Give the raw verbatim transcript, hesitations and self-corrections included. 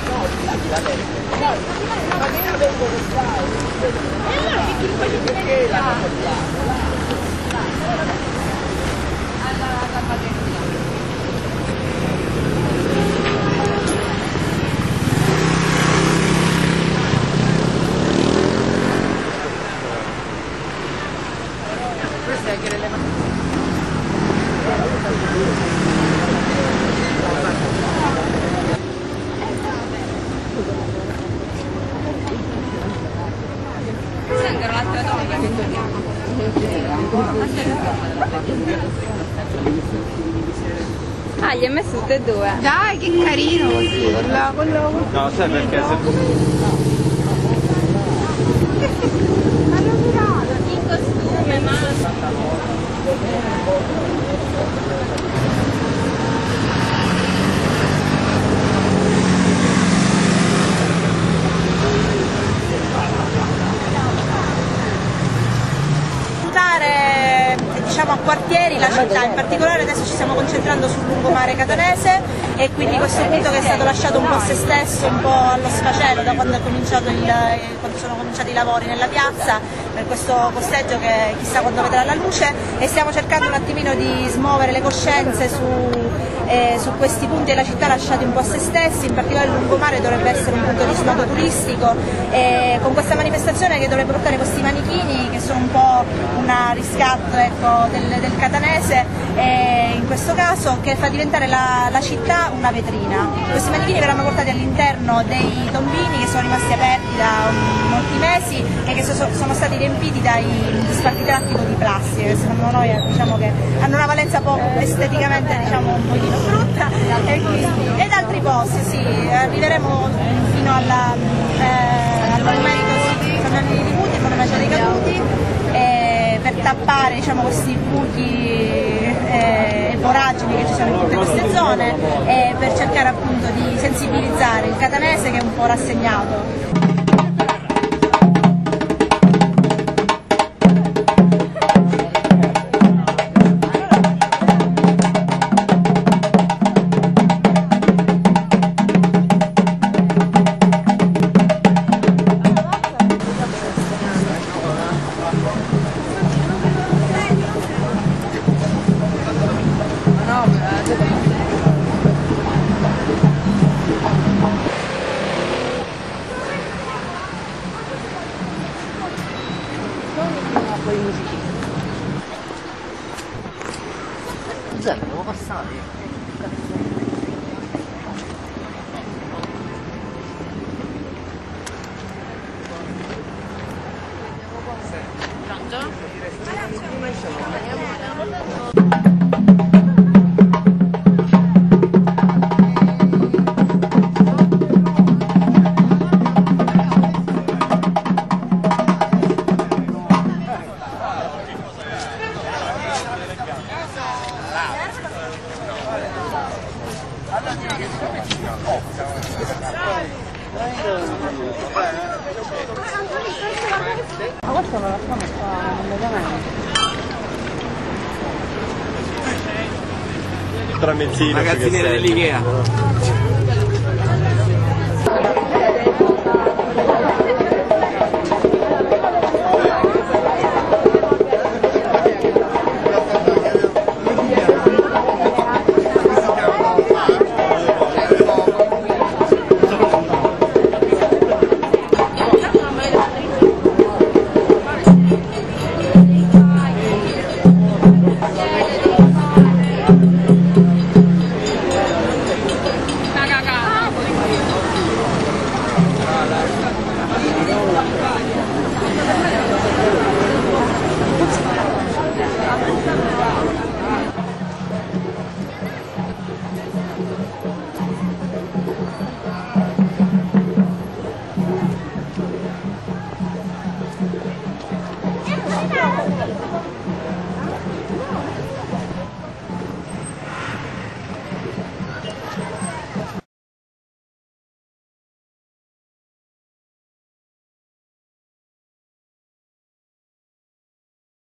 Ah, gli hai messo tutte e due? Dai, che carino così, quello, quello... No, sai perché? Se... Hanno durato! In costume, ma... diciamo a quartieri la città, in particolare adesso ci stiamo concentrando sul lungomare catanese e quindi questo punto che è stato lasciato un po' a se stesso, un po' allo sfacelo da quando, è cominciato il, quando sono cominciati i lavori nella piazza per questo posteggio che chissà quando vedrà la luce, e stiamo cercando un attimino di smuovere le coscienze su, eh, su questi punti della città lasciati un po' a se stessi, in particolare il lungomare dovrebbe essere un punto di snodo turistico, e con questa manifestazione che dovrebbe portare questi manichini che sono un po' un riscatto, ecco, del, del catanese, e in questo caso che fa diventare la, la città una vetrina. Questi manichini verranno portati all'interno dei tombini che sono rimasti aperti da um, molti mesi e che so, sono stati riempiti dai spartitraffico di plastica, che secondo noi diciamo che hanno una valenza po' esteticamente diciamo un pochino brutta, e quindi, ed altri posti, sì, arriveremo fino alla, eh, al monumento di Rimuti, il monumento dei caduti, eh, per tappare diciamo, questi buchi eh, e voragini che ci sono in tutte queste zone, e per cercare appunto di sensibilizzare il catanese che è un po' rassegnato. Cos'è? Devo passare. Ma questo lo lasciamo qua immediatamente. Tramezzino, ragazzine dell'Ikea.